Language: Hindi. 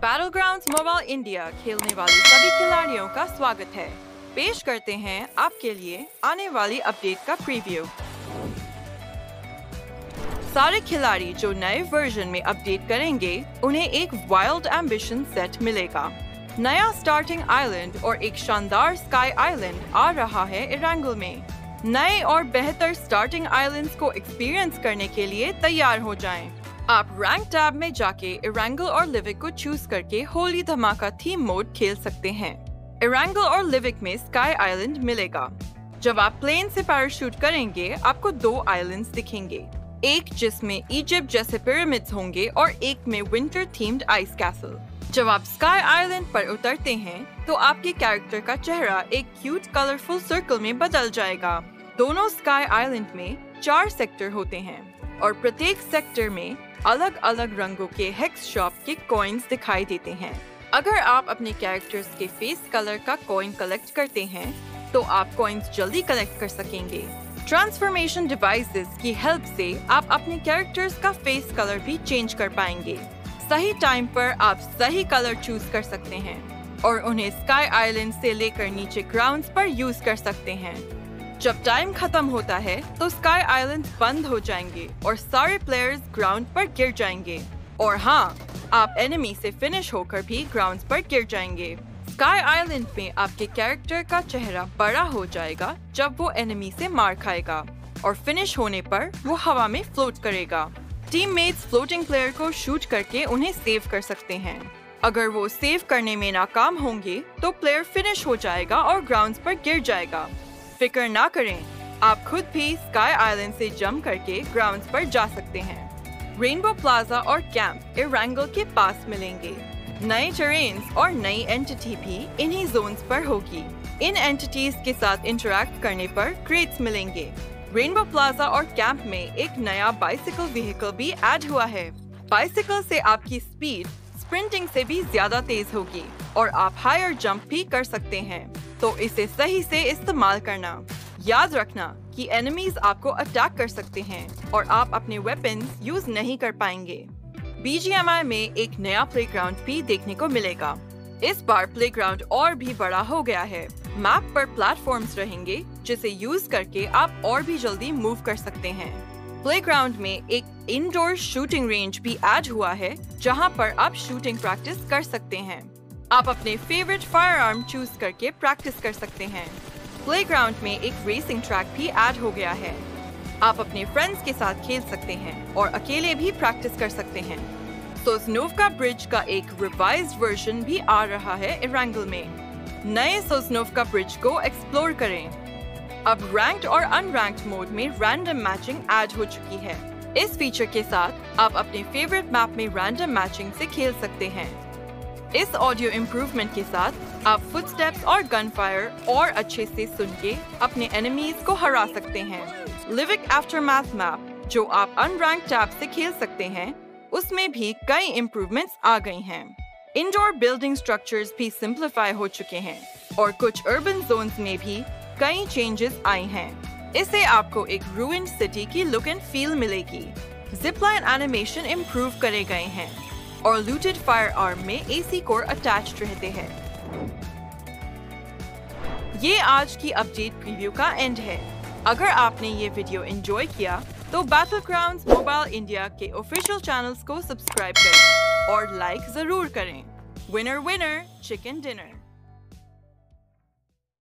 बैटलग्राउंड्स मोबाइल इंडिया खेलने वाले सभी खिलाड़ियों का स्वागत है। पेश करते हैं आपके लिए आने वाली अपडेट का प्रीव्यू। सारे खिलाड़ी जो नए वर्जन में अपडेट करेंगे उन्हें एक वाइल्ड एम्बिशन सेट मिलेगा। नया स्टार्टिंग आइलैंड और एक शानदार स्काई आइलैंड आ रहा है इरेंगल में। नए और बेहतर स्टार्टिंग आइलैंड्स को एक्सपीरियंस करने के लिए तैयार हो जाएं। आप रैंक टैब में जाके इरेंगल और लिविक को चूज करके होली धमाका थीम मोड खेल सकते हैं। इरेंगल और लिविक में स्काई आइलैंड मिलेगा। जब आप प्लेन से पैराशूट करेंगे आपको 2 आइलैंड्स दिखेंगे, एक जिसमें इजिप्ट जैसे पिरामिड्स होंगे और एक में विंटर थीम्ड आइस कैसल। जब आप स्काई आइलैंड पर उतरते हैं तो आपके कैरेक्टर का चेहरा एक क्यूट कलरफुल सर्कल में बदल जाएगा। दोनों स्काई आइलैंड में 4 सेक्टर होते हैं और प्रत्येक सेक्टर में अलग अलग रंगों के हेक्स शॉप के कॉइन्स दिखाई देते हैं। अगर आप अपने कैरेक्टर्स के फेस कलर का कॉइन कलेक्ट करते हैं तो आप कॉइन्स जल्दी कलेक्ट कर सकेंगे। ट्रांसफॉर्मेशन डिवाइसेस की हेल्प से आप अपने कैरेक्टर्स का फेस कलर भी चेंज कर पाएंगे। सही टाइम पर आप सही कलर चूज कर सकते हैं और उन्हें स्काई आइलैंड से लेकर नीचे ग्राउंड्स पर यूज कर सकते हैं। जब टाइम खत्म होता है तो स्काई आइलैंड बंद हो जाएंगे और सारे प्लेयर्स ग्राउंड पर गिर जाएंगे। और हाँ, आप एनिमी से फिनिश होकर भी ग्राउंड पर गिर जाएंगे। स्काई आइलैंड में आपके कैरेक्टर का चेहरा बड़ा हो जाएगा जब वो एनिमी से मार खाएगा और फिनिश होने पर वो हवा में फ्लोट करेगा। टीममेट्स फ्लोटिंग प्लेयर को शूट करके उन्हें सेव कर सकते हैं। अगर वो सेव करने में नाकाम होंगे तो प्लेयर फिनिश हो जाएगा और ग्राउंड पर गिर जाएगा। फिक्र ना करें, आप खुद भी स्काई आइलैंड से जंप करके ग्राउंड्स पर जा सकते हैं। रेनबो प्लाजा और कैंप इरेंगल के पास मिलेंगे। नए टेरेन्स और नई एंटिटी भी इन्हीं जोन्स पर होगी। इन एंटिटीज के साथ इंटरैक्ट करने पर क्रेट्स मिलेंगे। रेनबो प्लाजा और कैंप में एक नया बाइसिकल व्हीकल भी ऐड हुआ है। बाइसिकल से आपकी स्पीड स्प्रिंटिंग से भी ज्यादा तेज होगी और आप हायर जंप भी कर सकते हैं, तो इसे सही से इस्तेमाल करना। याद रखना कि एनिमीज आपको अटैक कर सकते हैं और आप अपने वेपन्स यूज नहीं कर पाएंगे। BGMI में एक नया प्लेग्राउंड भी देखने को मिलेगा। इस बार प्लेग्राउंड और भी बड़ा हो गया है। मैप पर प्लेटफॉर्म्स रहेंगे जिसे यूज करके आप और भी जल्दी मूव कर सकते हैं। प्लेग्राउंड में एक इंडोर शूटिंग रेंज भी ऐड हुआ है जहां पर आप शूटिंग प्रैक्टिस कर सकते हैं। आप अपने फेवरेट फायर आर्म चूज करके प्रैक्टिस कर सकते हैं। प्लेग्राउंड में एक रेसिंग ट्रैक भी ऐड हो गया है। आप अपने फ्रेंड्स के साथ खेल सकते हैं और अकेले भी प्रैक्टिस कर सकते हैं। सोजनोव्का ब्रिज का एक रिवाइज्ड वर्जन भी आ रहा है इरेंगल में। नए सोजनोव्का ब्रिज को एक्सप्लोर करें। अब रैंक्ड और अनरैंक्ड मोड में रैंडम मैचिंग ऐड हो चुकी है। इस फीचर के साथ आप अपने फेवरेट मैप में रैंडम मैचिंग से खेल सकते हैं। इस ऑडियो इम्प्रूवमेंट के साथ आप फुटस्टेप्स और गनफायर और अच्छे से सुन के अपने एनिमीज को हरा सकते हैं। लिविक आफ्टरमैथ मैप जो आप अनरैंक्ड टैब से खेल सकते हैं, उसमें भी कई इम्प्रूवमेंट्स आ गई हैं। इंडोर बिल्डिंग स्ट्रक्चर्स भी सिंप्लीफाई हो चुके हैं और कुछ अर्बन जोन्स में भी कई चेंजेस आए हैं। इससे आपको एक रूइंड सिटी की लुक एंड फील मिलेगी। जिपलाइन एनिमेशन इम्प्रूव करे गए हैं और लूटेड फायर आर्म में AC कोर अटैच्ड रहते हैं। ये आज की अपडेट प्रीव्यू का एंड है। अगर आपने ये वीडियो एंजॉय किया तो बैटलग्राउंड्स मोबाइल इंडिया के ऑफिशियल चैनल्स को सब्सक्राइब करें और लाइक जरूर करें। Winner winner chicken dinner.